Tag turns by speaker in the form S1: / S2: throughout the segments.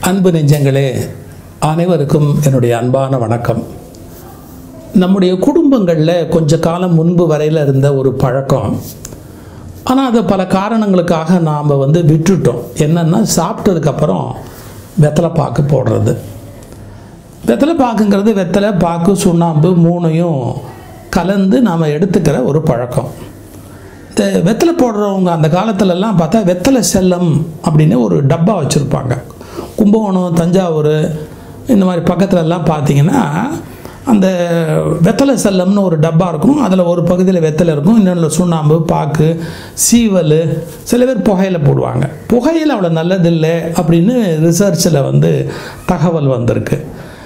S1: அன்பு நெஞ்சங்களே, அனைவருக்கும் என்னுடைய அன்பான வணக்கம். நம்முடைய குடும்பங்களில் கொஞ்ச காலம் முன்பு வரையில் இருந்த ஒரு பழக்கம், ஆனால் அது பல காரணங்களுக்காக நாம் விட்டுட்டோம். என்னென்னா, சாப்பிட்டதுக்கப்புறம் வெத்தலை பாக்கு போடுறது. வெத்தலை பாக்குங்கிறது வெத்தலை பாக்கு சுண்ணாம்பு மூணையும் கலந்து நாம் எடுத்துக்கிற ஒரு பழக்கம். இந்த வெத்தலை போடுறவங்க அந்த காலத்துலலாம் பார்த்தா வெத்தலை செல்லம் அப்படின்னு ஒரு டப்பா வச்சுருப்பாங்க. கும்பகோணம், தஞ்சாவூர் இந்த மாதிரி பக்கத்துலலாம் பார்த்தீங்கன்னா அந்த வெத்தலை செல்லம்னு ஒரு டப்பா இருக்கும். அதில் ஒரு பகுதியில் வெத்தலை இருக்கும், இன்னொன்று சுண்ணாம்பு, பாக்கு, சீவல், சில பேர் புகையில போடுவாங்க. புகையில் அவ்வளோ நல்லதில்லை அப்படின்னு ரிசர்ச்சில் தகவல் வந்திருக்கு.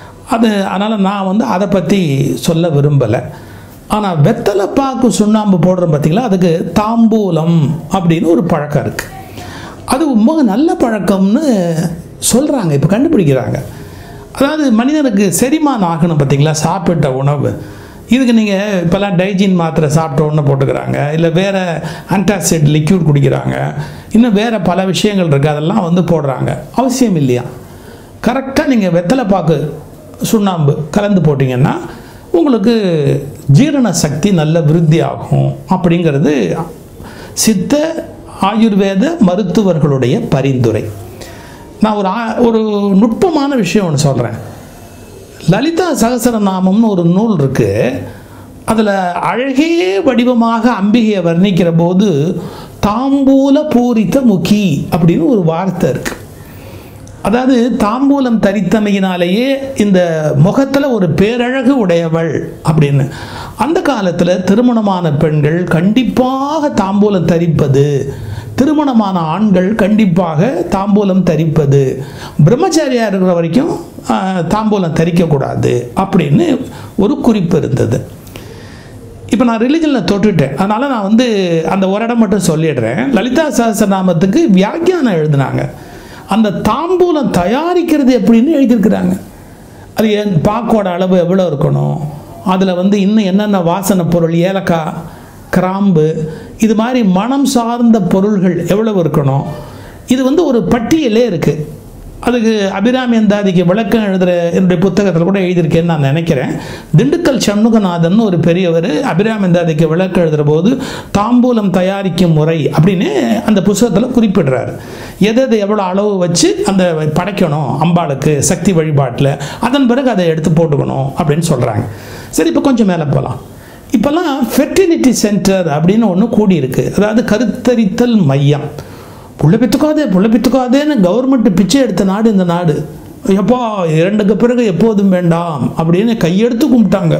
S1: அதனால் நான் அதை பற்றி சொல்ல விரும்பலை. ஆனால் வெத்தலை பாக்கு சுண்ணாம்பு போடுறோம் பார்த்தீங்களா, அதுக்கு தாம்பூலம் அப்படின்னு ஒரு பழக்கம் இருக்குது. அது ரொம்ப நல்ல பழக்கம்னு சொல்கிறாங்க, இப்போ கண்டுபிடிக்கிறாங்க. அதாவது மனிதனுக்கு செரிமானம் ஆகணும் பார்த்தீங்களா, சாப்பிட்ட உணவு. இதுக்கு நீங்கள் இப்போல்லாம் டைஜின் மாத்திரை சாப்பிட்ட உடனே போட்டுக்கிறாங்க, இல்லை வேறு ஆன்டாசிட் லிக்யூட் குடிக்கிறாங்க, இன்னும் வேறு பல விஷயங்கள் இருக்குது, அதெல்லாம் போடுறாங்க. அவசியம் இல்லையா? கரெக்டாக நீங்கள் வெத்தலை பாக்கு சுண்ணாம்பு கலந்து போட்டிங்கன்னா உங்களுக்கு ஜீரண சக்தி நல்ல விருத்தி ஆகும் அப்படிங்கிறது சித்த ஆயுர்வேத மருத்துவர்களுடைய பரிந்துரை. நான் ஒரு நுட்பமான விஷயம் ஒன்று சொல்கிறேன். லலிதா சகசரநாமம்னு ஒரு நூல் இருக்குது. அதில் அழகே வடிவமாக அம்பிகையை வர்ணிக்கிற போது தாம்பூல பூரித்த முகி அப்படின்னு ஒரு வார்த்தை இருக்குது. அதாவது தாம்பூலம் தரித்தமையினாலேயே இந்த முகத்தில் ஒரு பேரழகு உடையவள் அப்படின்னு. அந்த காலத்தில் திருமணமான பெண்கள் கண்டிப்பாக தாம்பூலம் தரிப்பது, திருமணமான ஆண்கள் கண்டிப்பாக தாம்பூலம் தரிப்பது, பிரம்மச்சாரியாக இருக்கிற வரைக்கும் தாம்பூலம் தரிக்கக்கூடாது அப்படின்னு ஒரு குறிப்பு இருந்தது. இப்போ நான் ரிலிஜனில் தொட்டுட்டேன், அதனால் நான் அந்த ஒரு இடம் மட்டும் சொல்லிடுறேன். லலிதா சகஸ்ரநாமத்துக்கு வியாக்கியானம் எழுதினாங்க. அந்த தாம்பூலம் தயாரிக்கிறது எப்படின்னு எழுதியிருக்கிறாங்க. அது பாக்கோட அளவு எவ்வளோ இருக்கணும், அதில் இன்னும் என்னென்ன வாசனை பொருள், ஏலக்காய், கிராம்பு, இது மாதிரி மனம் சார்ந்த பொருள்கள் எவ்வளவு இருக்கணும், இது ஒரு பட்டியலே இருக்குது. அதுக்கு அபிராமி அந்தாதிக்கு விளக்கம் எழுதுகிற என்னுடைய புத்தகத்தில் கூட எழுதியிருக்கேன்னு நான் நினைக்கிறேன். திண்டுக்கல் சண்முகநாதன் ஒரு பெரியவர் அபிராமி அந்தாதிக்கு விளக்கம் எழுதுகிற போது தாம்பூலம் தயாரிக்கும் முறை அப்படின்னு அந்த புத்தகத்தில் குறிப்பிடுறாரு. எது எவ்வளோ அளவு வச்சு அந்த படைக்கணும் அம்பாளுக்கு சக்தி வழிபாட்டில், அதன் பிறகு அதை எடுத்து போட்டுக்கணும் அப்படின்னு சொல்கிறாங்க. சரி, இப்போ கொஞ்சம் மேலே போகலாம். இப்போல்லாம் ஃபெர்டிலிட்டி சென்டர் அப்படின்னு ஒன்று கூடியிருக்கு. அதாவது கருத்தரித்தல் மையம். புள்ள பித்துக்காதேன்னு கவர்மெண்ட் பிச்சை எடுத்த நாடு இந்த நாடு. எப்போ 2க்கு பிறகு எப்போதும் வேண்டாம் அப்படின்னு கையெடுத்து கும்பிட்டாங்க.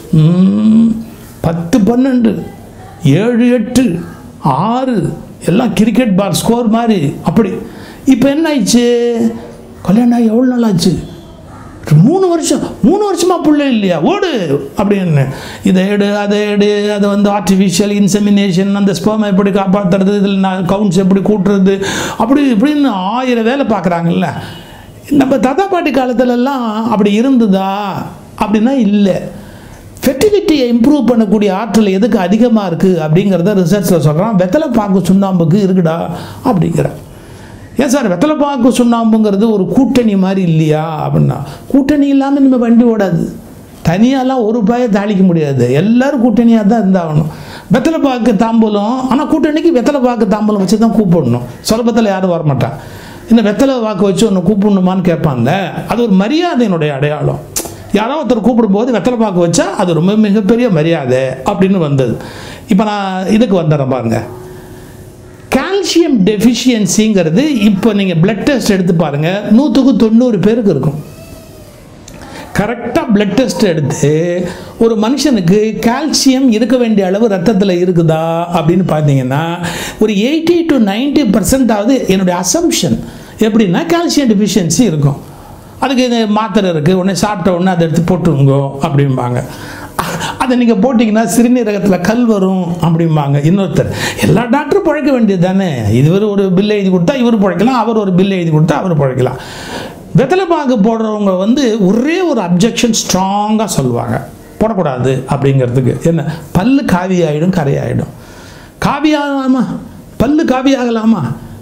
S1: 10, 12, 7, 8, 6 எல்லாம் கிரிக்கெட் பால் ஸ்கோர் மாதிரி அப்படி. இப்போ என்ன ஆயிடுச்சு, கல்யாணம் ஆகி எவ்வளோ நாள் ஆச்சு? 3 வருஷமா பிள்ளை இல்லையா, ஓடு அப்படின்னு. இதை எடு, அதை எடு, அதை ஆர்டிஃபிஷியல் இன்செமினேஷன், அந்த ஸ்பெர்மை எப்படி காப்பாற்றுறது, இதில் கவுண்ட்ஸ் எப்படி கூட்டுறது, அப்படி இப்படின்னு 1000 வேலை பார்க்குறாங்கல்ல. நம்ம தாத்தா பாட்டி காலத்துலலாம் அப்படி இருந்ததா அப்படின்னா இல்லை. ஃபெர்டிலிட்டியை இம்ப்ரூவ் பண்ணக்கூடிய ஆற்றல் எதுக்கு அதிகமாக இருக்குது அப்படிங்கிறத ரிசர்ச்சில் சொல்கிறான். வெத்தலை பாக்கு சுண்ணாம்புக்கு இருக்குடா அப்படிங்கிறான். ஏன் சார் வெத்தலை பாக்கு சுண்ணாம்புங்கிறது ஒரு கூட்டணி மாதிரி இல்லையா அப்படின்னா, கூட்டணி இல்லாமல் நம்ம வண்டி ஓடாது. தனியாலாம் ஒரு ரூபாயை தாளிக்க முடியாது, எல்லோரும் கூட்டணியாக தான் இருந்தாகணும். வெத்தலை பாக்கு தாம்பூலம், ஆனால் கூட்டணிக்கு வெத்தலை பாக்கு தாம்பூலம் வச்சு தான் கூப்பிடணும். சுலபத்தில் யாரும் வரமாட்டான். இன்னும் வெத்தலை பாக்கு வச்சு ஒன்று கூப்பிடணுமான்னு கேட்பாங்க. அது ஒரு மரியாதையினுடைய அடையாளம். யாரோ ஒருத்தர் கூப்பிடும்போது வெத்தலை பாக்கு வச்சா அது ரொம்ப மிகப்பெரிய மரியாதை அப்படின்னு வந்தது. இப்போ நான் இதுக்கு வந்துடுறேன் பாருங்க. கால்சியம் டெஃபிஷியன்சிங்கிறது இப்போ நீங்கள் பிளட் டெஸ்ட் எடுத்து பாருங்கள், 100க்கு 90 பேருக்கு இருக்கும். கரெக்டாக பிளட் டெஸ்ட் எடுத்து ஒரு மனுஷனுக்கு கால்சியம் இருக்க வேண்டிய அளவு ரத்தத்தில் இருக்குதா அப்படின்னு பார்த்தீங்கன்னா ஒரு 80 to 90% என்னுடைய அசம்ஷன் எப்படின்னா கால்சியம் டெஃபிஷியன்சி இருக்கும். அதுக்கு மாத்திரை இருக்குது, உடனே சாப்பிட்ட உடனே அதை எடுத்து போட்டுருங்க அப்படிம்பாங்க. அதை நீங்கள் போட்டிங்கன்னா சிறுநீரகத்தில் கல் வரும் அப்படிம்பாங்க. இன்னொருத்தர், எல்லா டாக்டரும் பிழைக்க வேண்டியது தானே, இவர் ஒரு பில் எழுதி கொடுத்தா இவர் பிழைக்கலாம், அவர் ஒரு பில் எழுதி கொடுத்தா அவர் பிழைக்கலாம். வெத்தலை பாக்கு போடுறவங்க ஒரே ஒரு அப்ஜெக்ஷன் ஸ்ட்ராங்காக சொல்லுவாங்க, போடக்கூடாது அப்படிங்கிறதுக்கு. என்ன, பல்லு காவி ஆகிடும், கரையாயிடும். காவி ஆகலாமா, பல்லு காவி ஆகலாமா,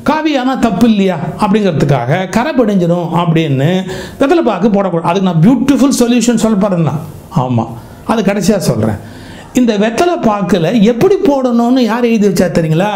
S1: காவியானா தப்பு இல்லையா அப்படிங்கிறதுக்காக கரை படிஞ்சிடும் அப்படின்னு வெத்தலை பாக்கு போடக்கூடாது. அதுக்கு நான் பியூட்டிஃபுல் சொல்யூஷன் சொல்ல பாருங்களா. ஆமாம், அது கடைசியாக சொல்கிறேன். இந்த வெத்தலை பாக்கில் எப்படி போடணும்னு யார் எழுதி வச்சா தெரியுங்களா?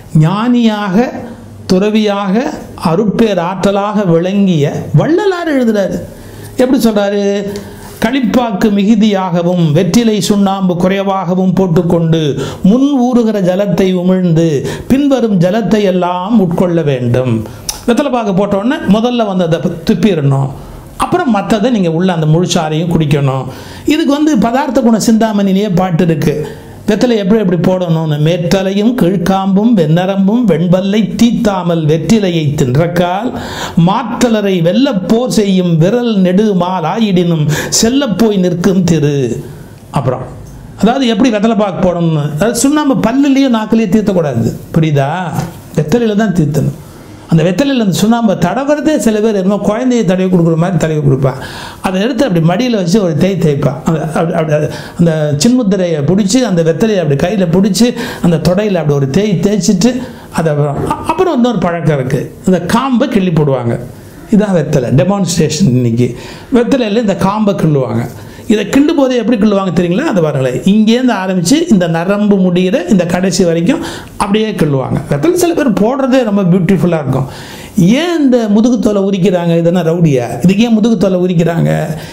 S1: ஞானியாக துறவியாக அருட்பேர் ஆற்றலாக விளங்கிய வள்ளலார் எழுதுறாரு. எப்படி சொல்றாரு? களிப்பாக்கு மிகுதியாகவும் வெற்றிலை சுண்ணாம்பு குறைவாகவும் போட்டுக்கொண்டு முன் ஊறுகிற ஜலத்தை உமிழ்ந்து பின்வரும் ஜலத்தை எல்லாம் உட்கொள்ள வேண்டும். வெத்தலை பாக்கு போட்ட உடனே முதல்ல வந்ததை துப்பிடணும், அப்புறம் மற்றதை நீங்கள் உள்ள அந்த முழுச்சாரையும் குடிக்கணும். இதுக்கு பதார்த்த குண சிந்தாமணிலேயே பாட்டு இருக்கு. வெத்தலை எப்படி போடணும்னு: மேற்றலையும் கீழ்காம்பும் வெண்ணரம்பும் வெண்பல்லை தீத்தாமல் வெற்றிலையை தின்றக்கால் மாற்றலரை வெல்லப்போர் செய்யும் விரல் நெடுமால் ஆயிடினும் செல்லப்போய் நிற்கும் திரு. அப்புறம் அதாவது எப்படி வெத்தலை பாக்கு போடணும்னு, அதாவது சுண்ணாம்பு பல்லுலேயும் நாக்கிலேயே தீர்த்தக்கூடாது, புரியுதா? வெத்தலையில் தான் தீர்த்தணும். அந்த வெத்தலையில் அந்த சுண்ணாம்பை தடவுறதே சில பேர் என்னமோ குழந்தையை தடவி கொடுக்குற மாதிரி தடவி கொடுப்பான். அதை எடுத்து அப்படி மடியில் வச்சு ஒரு தேய்ப்பான். அப்படி அந்த சின்முத்திரையை பிடிச்சி அந்த வெத்தலையை அப்படி கையில் பிடிச்சி அந்த தொடையில் அப்படி ஒரு தேய்ச்சிட்டு அதை அப்புறம் இன்னொரு பழக்கம் இருக்குது, இந்த காம்பை கிள்ளி போடுவாங்க. இதுதான் வெத்தலை டெமான்ஸ்ட்ரேஷன். இன்னைக்கு வெத்தலையில் இந்த காம்பை கிள்ளுவாங்க. இதை கிள்ளும் போது எப்படி கிள்ளுவாங்க தெரியுங்களா? அது வரலை, இங்கேருந்து ஆரம்பித்து இந்த நரம்பு முடிகிற இந்த கடைசி வரைக்கும் அப்படியே கிள்ளுவாங்க. வெத்தலை சில பேர் போடுறதே ரொம்ப பியூட்டிஃபுல்லாக இருக்கும். ஏன் இந்த முதுகுத்தோலை உரிக்கிறாங்க? இதெல்லாம் ரவுடியா? இதுக்கு ஏன் முதுகுத்தோலை உரிக்கிறாங்க?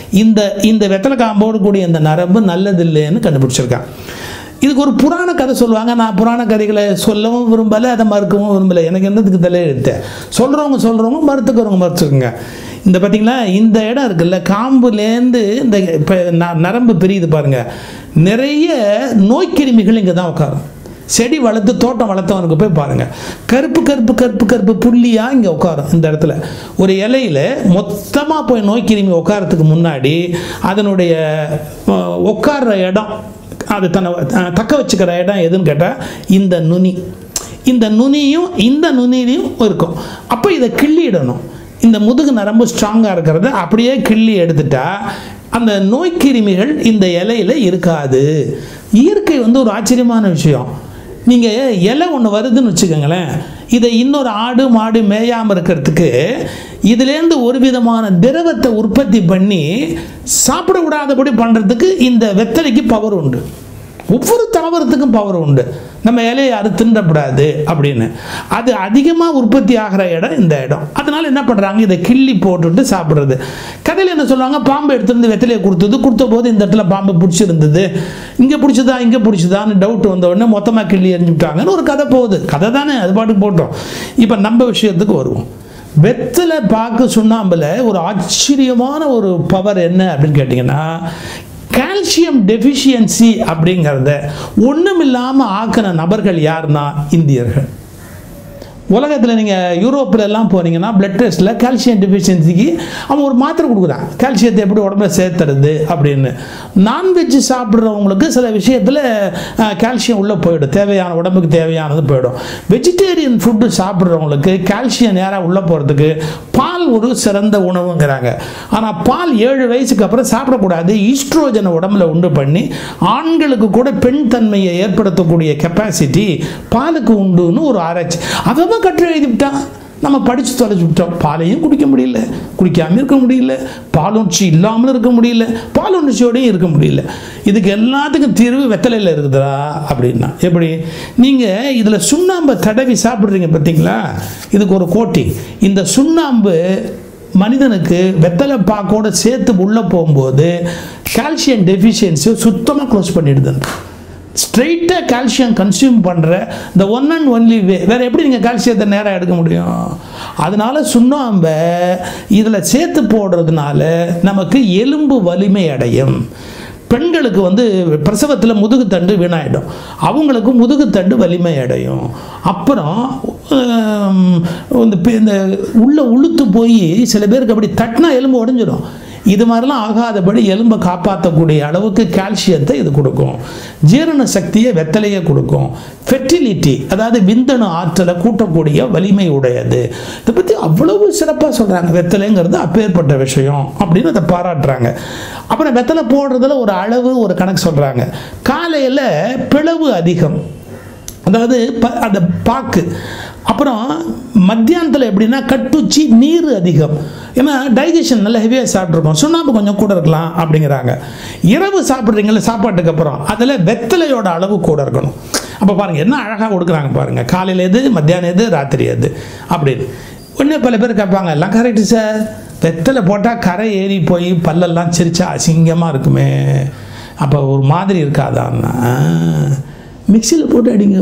S1: இந்த வெத்தலை காம்போடு கூடிய இந்த நரம்பு நல்லதில்லைன்னு கண்டுபிடிச்சிருக்காங்க. இதுக்கு ஒரு புராண கதை சொல்லுவாங்க. நான் புராண கதைகளை சொல்லவும் விரும்பலை, அதை மறுக்கவும் விரும்பலை. எனக்கு என்னதுக்கு தலையெழுத்து? சொல்கிறவங்க மறுத்துக்கோங்க. இந்த பார்த்தீங்களா, இந்த இடம் இருக்குல்ல, காம்புலேருந்து இந்த இப்போ நரம்பு பிரியுது பாருங்க, நிறைய நோய்க்கிருமிகள் இங்கே தான் உட்காரும். செடி வளர்த்து தோட்டம் வளர்த்தவனுக்கு போய் பாருங்கள், கருப்பு கருப்பு கருப்பு கருப்பு புள்ளியாக இங்கே உட்காரும். இந்த இடத்துல ஒரு இலையில் மொத்தமாக போய் நோய்க்கிருமி உட்காரத்துக்கு முன்னாடி அதனுடைய உட்கார்ற இடம், அது தன்னை தக்க வச்சுக்கிற இடம் எதுன்னு கேட்டால் இந்த நுனி. இந்த நுனியும் இந்த நுனியிலையும் இருக்கும். அப்போ இதை கிள்ளிடணும். இந்த முதுகு நரம்பு ஸ்ட்ராங்காக இருக்கிறத அப்படியே கிள்ளி எடுத்துட்டா அந்த நோய்க்கிருமிகள் இந்த இலையில் இருக்காது. இயற்கை ஒரு ஆச்சரியமான விஷயம். நீங்கள் இலை ஒன்று வருதுன்னு வச்சுக்கோங்களேன், இதை இன்னொரு ஆடு மாடு மேயாமல் இருக்கிறதுக்கு இதுலேருந்து ஒரு விதமான திரவத்தை உற்பத்தி பண்ணி சாப்பிட விடாதபடி பண்ணுறதுக்கு இந்த வெத்தலைக்கு பவர் உண்டு. ஒவ்வொரு தாவரத்துக்கும் பவர் உண்டு. நம்ம இலையை அது தின்றப்படாது அப்படின்னு. அது அதிகமாக உற்பத்தி ஆகிற இடம் இந்த இடம். அதனால என்ன பண்ணுறாங்க, இதை கிள்ளி போட்டுட்டு சாப்பிட்றது. கதையில் என்ன சொல்லுவாங்க, பாம்பு எடுத்துருந்து வெத்தலையை கொடுத்த போது இந்த இடத்துல பாம்பு பிடிச்சிருந்தது, இங்கே பிடிச்சதான்னு டவுட் வந்த உடனே மொத்தமாக கிள்ளி எறிஞ்சுட்டாங்கன்னு ஒரு கதை போகுது. கதை தானே, அது பாட்டுக்கு போட்டோம். இப்போ நம்ம விஷயத்துக்கு வருவோம். வெத்தலை பாக்கு சுண்ணாம்பில் ஒரு ஆச்சரியமான ஒரு பவர் என்ன அப்படின்னு கேட்டிங்கன்னா, கால்சியம் டெஃபிஷியன்சி அப்படிங்கிறத ஒன்றும் இல்லாமல் ஆக்கின நபர்கள் யாருன்னா இந்தியர்கள். உலகத்தில் நீங்கள் யூரோப்பில் எல்லாம் போனீங்கன்னா பிளட் டெஸ்ட்டில் கால்சியம் டெஃபிஷியன்சிக்கு அவன் ஒரு மாத்திரை கொடுக்குறான், கால்சியத்தை எப்படி உடம்புல சேர்த்துறது அப்படின்னு. நான்வெஜ் சாப்பிட்றவங்களுக்கு சில விஷயத்தில் கால்சியம் உள்ளே போயிடும், உடம்புக்கு தேவையானது போயிடும். வெஜிடேரியன் ஃபுட்டு சாப்பிட்றவங்களுக்கு கால்சியம் நேராக உள்ளே போகிறதுக்கு பால் ஒரு சிறந்த உணவுங்கிறாங்க. ஆனால் பால் 7 வயசுக்கு அப்புறம் சாப்பிடக்கூடாது. ஈஸ்ட்ரோஜனை உடம்புல உண்டு பண்ணி ஆண்களுக்கு கூட பெண் தன்மையை ஏற்படுத்தக்கூடிய கெப்பாசிட்டி பாலுக்கு உண்டுன்னு ஒரு ஆராய்ச்சி. அதை கற்று எழுதிவிட்டான். நம்ம படித்து தொலைச்சி விட்டோம். பாலையும் குடிக்க முடியல, குடிக்காமல் இருக்க முடியல, பாலுணர்ச்சி இல்லாமல் இருக்க முடியல, பாலுணர்ச்சியோடையும் இருக்க முடியல. இதுக்கு எல்லாத்துக்கும் தீர்வு வெத்தலையில் இருக்குதா அப்படின்னா எப்படி? நீங்கள் இதில் சுண்ணாம்பை தடவி சாப்பிட்றீங்க பார்த்தீங்களா, இதுக்கு ஒரு கோட்டிங். இந்த சுண்ணாம்பு மனிதனுக்கு வெத்தலை பாக்கோட சேர்த்து உள்ளே போகும்போது கால்சியம் டெஃபிஷியன்சியை சுத்தமாக க்ளோஸ் பண்ணிடுது. ஸ்ட்ரெயிட்டாக கால்சியம் கன்சியூம் பண்ணுற the one and only way. வேறு எப்படி நீங்கள் கால்சியத்தை நேராக எடுக்க முடியும்? அதனால சுண்ணாம்பை இதில் சேர்த்து போடுறதுனால நமக்கு எலும்பு வலிமை அடையும். பெண்களுக்கு பிரசவத்தில் முதுகுத்தண்டு வீணாயிடும், அவங்களுக்கு முதுகுத்தண்டு வலிமை அடையும். அப்புறம் இந்த உள்ள உளுத்து போய் சில பேருக்கு அப்படி தட்டினா எலும்பு உடைஞ்சிடும். இது மாதிரிலாம் ஆகாதபடி எலும்பை காப்பாற்றக்கூடிய அளவுக்கு கால்சியத்தை இது கொடுக்கும். ஜீரண சக்தியை வெத்தலையை கொடுக்கும். ஃபெர்டிலிட்டி, அதாவது விந்தணு ஆற்றலை கூட்டக்கூடிய வலிமை உடையது. இதை பற்றி அவ்வளவு சிறப்பாக சொல்கிறாங்க. வெத்தலைங்கிறது அப்பேற்பட்ட விஷயம் அப்படின்னு அதை பாராட்டுறாங்க. அப்புறம் வெத்தலை போடுறதுல ஒரு அளவு ஒரு கணக்கு சொல்கிறாங்க. காலையில் பிளவு அதிகம், அதாவது அந்த பாக்கு அப்புறம் மத்தியானத்தில் எப்படின்னா கட்டுச்சி நீர் அதிகம், ஏன்னா டைஜஷன் நல்ல ஹெவியாக சாப்பிட்ருக்கோம், சுண்ணாம்பு கொஞ்சம் கூட இருக்கலாம் அப்படிங்கிறாங்க. இரவு சாப்பிட்றீங்கள சாப்பாட்டுக்கு அப்புறம் அதில் வெத்தலையோட அளவு கூட இருக்கணும். அப்போ பாருங்கள் என்ன அழகாக கொடுக்குறாங்க பாருங்கள், காலையில் எது, மத்தியானம் எது, ராத்திரி எது அப்படின்னு. ஒன்று பல பேர் கேட்பாங்க, எல்லாம் கரெக்டு சார், வெத்தலை போட்டால் கரை ஏறி போய் பல்லெல்லாம் சிரிச்சா அசிங்கமாக இருக்குமே, அப்போ ஒரு மாதிரி இருக்காதான்னா மிக்சியில் போட்டு அடிங்க,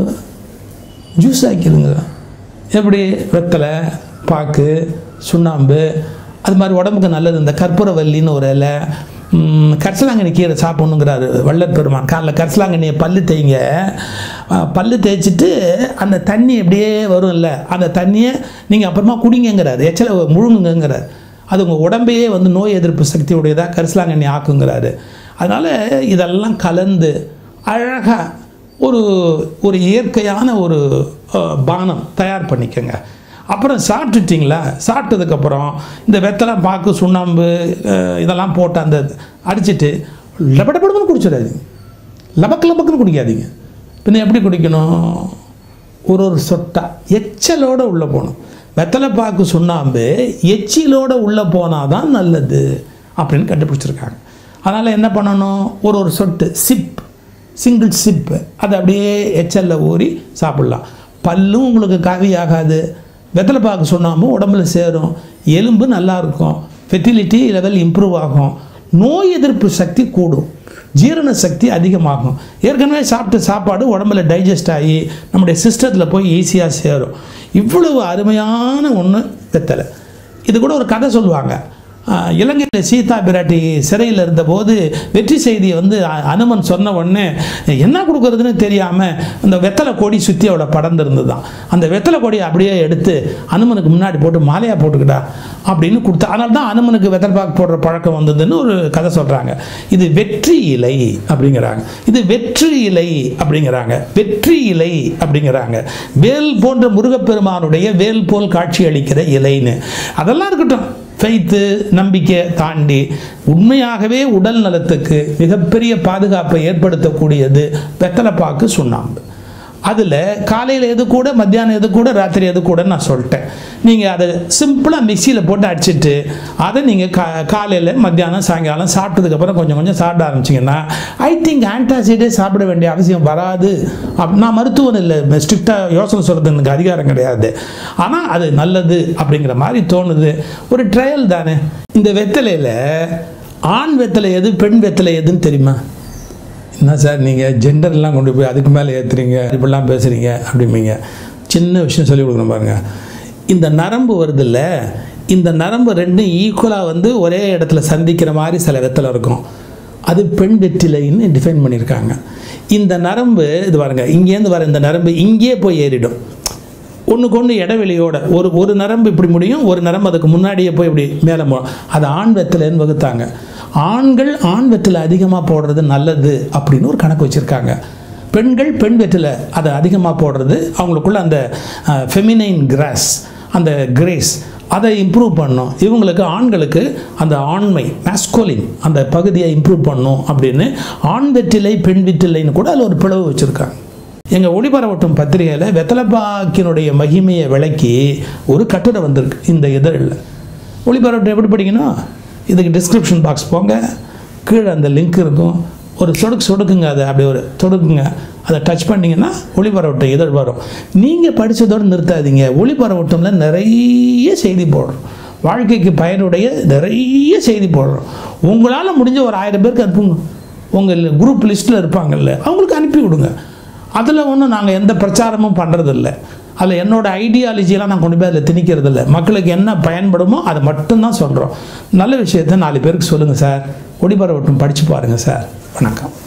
S1: ஜூஸ் ஆக்கிடுங்க. எப்படி வெத்தலை, பாக்கு, சுண்ணாம்பு, அது மாதிரி உடம்புக்கு நல்லது. இந்த கற்பூரவல்லின்னு ஒரு இலை, கரிசலாங்கண்ணி கீரை சாப்பிடணுங்கிறாரு வள்ளல் பெருமான். காலைல கரிசலாங்கண்ணியை பல்லு தேய்ங்க, பல்லு தேய்ச்சிட்டு அந்த தண்ணி எப்படியே வரும் இல்லை, அந்த தண்ணியை நீங்கள் அப்புறமா குடிங்கிறாரு, எச்சலை முழுங்குங்கிறார். அது உங்கள் உடம்பையே வந்து நோய் எதிர்ப்பு சக்தி உடையதாக கரிசலாங்கண்ணி ஆக்குங்கிறாரு. அதனால் இதெல்லாம் கலந்து அழகாக ஒரு இயற்கையான ஒரு பானம் தயார் பண்ணிக்கோங்க. அப்புறம் சாப்பிட்டுட்டிங்களா, சாப்பிட்டதுக்கப்புறம் இந்த வெத்தலை, பாக்கு, சுண்ணாம்பு இதெல்லாம் போட்டு அந்த அடிச்சுட்டு லபடபடன்னு குடிச்சிடாதீங்க, லபக்குன்னு குடிக்காதீங்க. பின்ன எப்படி குடிக்கணும், ஒரு சொட்டா எச்சலோடு உள்ளே போகணும். வெத்தலை, பாக்கு, சுண்ணாம்பு எச்சிலோடு உள்ளே போனால் தான் நல்லது அப்படின்னு கண்டுபிடிச்சிருக்காங்க. அதனால் என்ன பண்ணணும், ஒரு சொட்டு சிங்கிள் சிப்பு அதை அப்படியே எச்சலில் ஊறி சாப்பிட்லாம். பல்லும் உங்களுக்கு காவி ஆகாது, வெத்தலை பாக்கு சுண்ணாம்பும் உடம்புல சேரும், எலும்பு நல்லாயிருக்கும், ஃபெர்டிலிட்டி லெவல் இம்ப்ரூவ் ஆகும், நோய் எதிர்ப்பு சக்தி கூடும், ஜீரண சக்தி அதிகமாகும். ஏற்கனவே சாப்பிட்ட சாப்பாடு உடம்புல டைஜஸ்ட் ஆகி நம்முடைய சிஸ்டத்தில் போய் ஈஸியாக சேரும். இவ்வளவு அருமையான ஒன்று வெத்தலை. இது கூட ஒரு கதை சொல்லுவாங்க. இலங்கையில் சீதா பிராட்டி சிறையில் இருந்தபோது வெற்றி செய்தியை வந்து அனுமன் சொன்ன உடனே என்ன கொடுக்குறதுன்னு தெரியாமல் அந்த வெத்தலை கொடி சுற்றி அவளை படர்ந்துருந்தது தான். அந்த வெத்தலை கொடியை அப்படியே எடுத்து அனுமனுக்கு முன்னாடி போட்டு மாலையாக போட்டுக்கிட்டா அப்படின்னு கொடுத்தா. அதனால தான் அனுமனுக்கு வெத்தலை பாக்கு போடுற பழக்கம் வந்ததுன்னு ஒரு கதை சொல்கிறாங்க. இது வெற்றி இலை அப்படிங்கிறாங்க, இது வெற்றி இலை அப்படிங்கிறாங்க, வெற்றி இலை அப்படிங்கிறாங்க. வேல் போன்ற முருகப்பெருமானுடைய வேல் போல் காட்சி அளிக்கிற இலைன்னு. அதெல்லாம் இருக்கட்டும், ஃபெய்த்து நம்பிக்கை தாண்டி உண்மையாகவே உடல் நலத்துக்கு மிகப்பெரிய பாதுகாப்பை ஏற்படுத்தக்கூடியது வெத்தலை பாக்கு சுண்ணாம்பு. அதில் காலையில் எது கூட, மத்தியானம் எது கூட, ராத்திரி எது கூட நான் சொல்லிட்டேன். நீங்கள் அதை சிம்பிளாக மிக்சியில் போட்டு அடிச்சுட்டு அதை நீங்கள் காலையில், மத்தியானம், சாயங்காலம் சாப்பிட்டதுக்கப்புறம் கொஞ்சம் கொஞ்சம் சாப்பிட ஆரம்பிச்சிங்கன்னா ஐ திங்க் ஆன்டாசிடே சாப்பிட வேண்டிய அவசியம் வராது. நான் மருத்துவம் இல்லை, ஸ்ட்ரிக்டாக யோசனை சொல்கிறது எனக்கு அதிகாரம் கிடையாது, ஆனால் அது நல்லது அப்படிங்கிற மாதிரி தோணுது. ஒரு ட்ரையல் தானே. இந்த வெத்தலையில் ஆண் வெத்தலை எது, பெண் வெத்தலை எதுன்னு தெரியுமா? என்ன சார் நீங்கள் ஜெண்டர்லாம் கொண்டு போய் அதுக்கு மேலே ஏற்றுறீங்க, இப்படிலாம் பேசுகிறீங்க அப்படிம்பீங்க. சின்ன விஷயம் சொல்லி கொடுக்கணும் பாருங்கள். இந்த நரம்பு வருதில்ல, இந்த நரம்பு ரெண்டும் ஈக்குவலாக வந்து ஒரே இடத்துல சந்திக்கிற மாதிரி சில வெத்தலை இருக்கும். அது பெண் வெற்றிலைன்னு டிஃபைன் பண்ணியிருக்காங்க. இந்த நரம்பு இது பாருங்கள், இங்கேருந்து வர இந்த நரம்பு இங்கேயே போய் ஏறிடும். ஒன்றுக்கு ஒன்று இடைவெளியோட ஒரு நரம்பு இப்படி முடியும், ஒரு நரம்பு அதுக்கு முன்னாடியே போய் இப்படி மேலே போகும். அது ஆண் வெத்தலைன்னு வகுத்தாங்க. ஆண்கள் ஆண் வெற்றிலை அதிகமாக போடுறது நல்லது அப்படின்னு ஒரு கணக்கு வச்சுருக்காங்க. பெண்கள் பெண் வெற்றிலை அதை அதிகமாக போடுறது அவங்களுக்குள்ள அந்த ஃபெமினைன் கிராஸ், அந்த கிரேஸ் அதை இம்ப்ரூவ் பண்ணும். இவங்களுக்கு ஆண்களுக்கு அந்த ஆண்மை மேஸ்கோலின் அந்த பகுதியை இம்ப்ரூவ் பண்ணும் அப்படின்னு ஆண் வெற்றிலை பெண் வெற்றிலைன்னு கூட அதில் ஒரு பிளவு வச்சுருக்காங்க. எங்கள் ஒளிபரவட்டும் பத்திரிகையில் வெத்தலைப்பாக்கினுடைய மகிமையை விளக்கி ஒரு கட்டுரை வந்திருக்கு இந்த இதழில். ஒளிபரவட்டம் எப்படி படிக்கணும், இதுக்கு டிஸ்கிரிப்ஷன் பாக்ஸ் போங்க, கீழே அந்த லிங்க் இருக்கும், ஒரு சொடுக்குங்க, அதை அப்படி ஒரு தொடுக்குங்க, அதை டச் பண்ணிங்கன்னா ஒளிபரவட்டம் இதழ் வரும். நீங்கள் படித்ததோடு நிறுத்தாதீங்க. ஒளிபரவட்டமில் நிறைய செய்தி போடுறோம், வாழ்க்கைக்கு பயனுடைய நிறைய செய்தி போடுறோம். உங்களால் முடிஞ்ச ஒரு 1000 பேருக்கு அனுப்புங்க, உங்கள் குரூப் லிஸ்ட்டில் இருப்பாங்கல்ல அவங்களுக்கு அனுப்பி விடுங்க. அதில் ஒன்றும் நாங்கள் எந்த பிரச்சாரமும் பண்ணுறதில்ல, அதில் என்னோட ஐடியாலஜியெலாம் நான் கொண்டு போய் அதில் திணிக்கிறது இல்லை. மக்களுக்கு என்ன பயன்படுமோ அதை மட்டும்தான் சொல்கிறோம். நல்ல விஷயத்தை 4 பேருக்கு சொல்லுங்கள் சார். ஒளிபரவட்டும் படித்து பாருங்கள் சார். வணக்கம்.